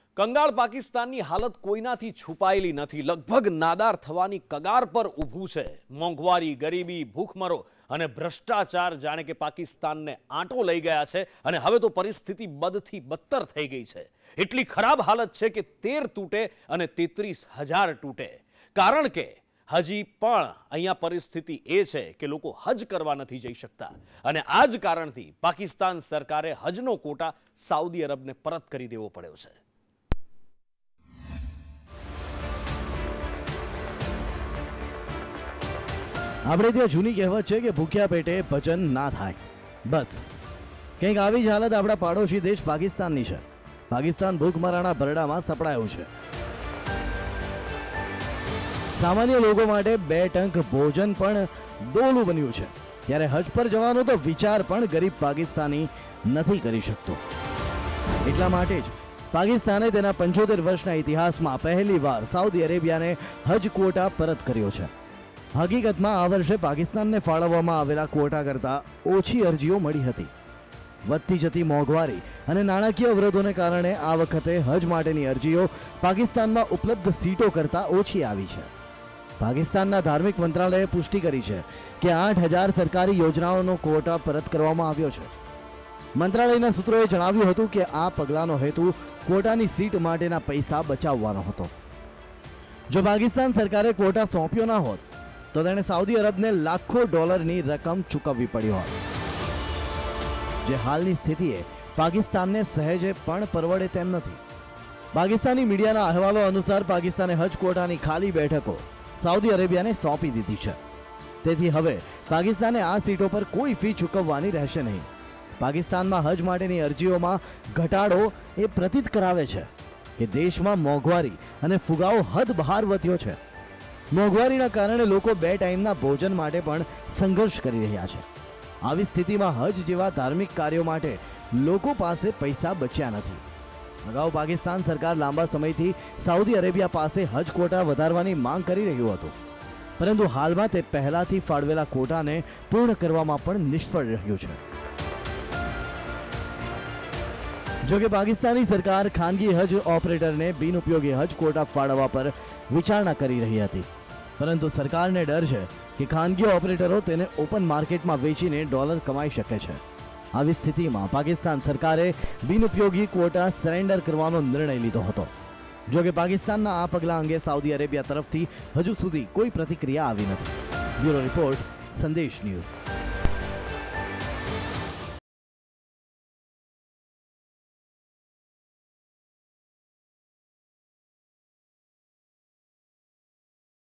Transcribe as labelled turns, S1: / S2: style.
S1: કંગાળ પાકિસ્તાનની હાલત કોઈનાથી છુપાયેલી નથી. લગભગ નાદાર થવાની કગાર પર ઊભું છે. મોંઘવારી, ગરીબી, ભૂખમરો અને ભ્રષ્ટાચાર જાણે કે પાકિસ્તાનને આંટો લઈ ગયા છે અને હવે તો પરિસ્થિતિ બદથી બદતર થઈ ગઈ છે. એટલી ખરાબ હાલત છે કે 13 તૂટે અને 33,000 તૂટે. કારણ કે હજી પણ અહીંયા પરિસ્થિતિ એ છે કે લોકો હજ કરવા નથી જઈ શકતા અને આ જ કારણથી પાકિસ્તાન સરકારે હજનો કોટા સાઉદી અરબને પરત કરી દેવો પડ્યો છે.
S2: આપણે ત્યાં જૂની કહેવત છે કે ભૂખ્યા પેટે ભજન ના થાય. બસ કંઈક આવી જ હાલત આપણા પાડોશી દેશ પાકિસ્તાનની છે. પાકિસ્તાન ભૂખમરાના ભરડામાં સપડાયું છે. સામાન્ય લોકો માટે 2 ટંક ભોજન પણ દોલું બન્યું છે. ત્યારે હજ પર જવાનો તો વિચાર પણ ગરીબ પાકિસ્તાની નથી કરી શકતો. એટલા માટે જ પાકિસ્તાને તેના 75 વર્ષના ઇતિહાસમાં પહેલીવાર સાઉદી અરેબિયાને હજ ક્વોટા પરત કર્યો છે. હકીકતમાં આ વર્ષે પાકિસ્તાનને ફાળવવામાં આવેલા ક્વોટા કરતાં ઓછી અરજીઓ મળી હતી. વધતી જતી મોંઘવારી અને નાણાકીય અવરોધોને કારણે આ વખતે હજ માટેની અરજીઓ પાકિસ્તાનમાં ઉપલબ્ધ સીટો કરતાં ઓછી આવી છે. પાકિસ્તાનના ધાર્મિક મંત્રાલયે પુષ્ટિ કરી છે કે 8,000 સરકારી યોજનાઓનો ક્વોટા પરત કરવામાં આવ્યો છે. મંત્રાલયના સૂત્રોએ જણાવ્યું હતું કે આ પગલાંનો હેતુ ક્વોટાની સીટ માટેના પૈસા બચાવવાનો હતો. જો પાકિસ્તાન સરકારે ક્વોટા સોંપ્યો ના હોત તો તેણે સાઉદી અરબને લાખો ડોલરની રકમ ચૂકવવી પડી હોત, જે હાલની સ્થિતિએ પાકિસ્તાનને સહેજે પણ પરવડે તેમ નથી. પાકિસ્તાની મીડિયાના અહેવાલો અનુસાર પાકિસ્તાને હજ ક્વોટાની ખાલી બેઠકો સાઉદી અરેબિયાને સોંપી દીધી છે. તેથી હવે પાકિસ્તાને આ સીટો પર કોઈ ફી ચૂકવવાની રહેશે નહીં. પાકિસ્તાનમાં હજ માટેની અરજીઓમાં ઘટાડો એ પ્રતીત કરાવે છે કે દેશમાં મોંઘવારી અને ફુગાવો હદ બહાર વધ્યો છે. મોંઘવારીના કારણે લોકો 2 ટાઈમના ભોજન માટે પણ સંઘર્ષ કરી રહ્યા છે. આવી સ્થિતિમાં હજ જેવા ધાર્મિક કાર્યો માટે લોકો પાસે પૈસા બચ્યા નથી. અગાઉ પાકિસ્તાન સરકાર લાંબા સમયથી સાઉદી અરેબિયા પાસે હજ ક્વોટા વધારવાની માંગ કરી રહ્યું હતું, પરંતુ હાલમાં તે પહેલાથી ફાળવેલા ક્વોટાને પૂર્ણ કરવામાં પણ નિષ્ફળ રહ્યું છે. જોકે પાકિસ્તાની સરકાર ખાનગી હજ ઓપરેટરને બિનઉપયોગી હજ ક્વોટા ફાળવવા પર વિચારણા કરી રહી હતી, પરંતુ સરકારને ડર છે કે ખાનગી ઓપરેટરો તેને ઓપન માર્કેટમાં વેચીને ડોલર કમાઈ શકે છે. આવી સ્થિતિમાં પાકિસ્તાન સરકારે બિનઉપયોગી ક્વોટા સરેન્ડર કરવાનો નિર્ણય લીધો હતો. જોકે પાકિસ્તાનના આ પગલાં અંગે સાઉદી અરેબિયા તરફથી હજુ સુધી કોઈ પ્રતિક્રિયા આવી નથી. Bureau report, Sandesh news.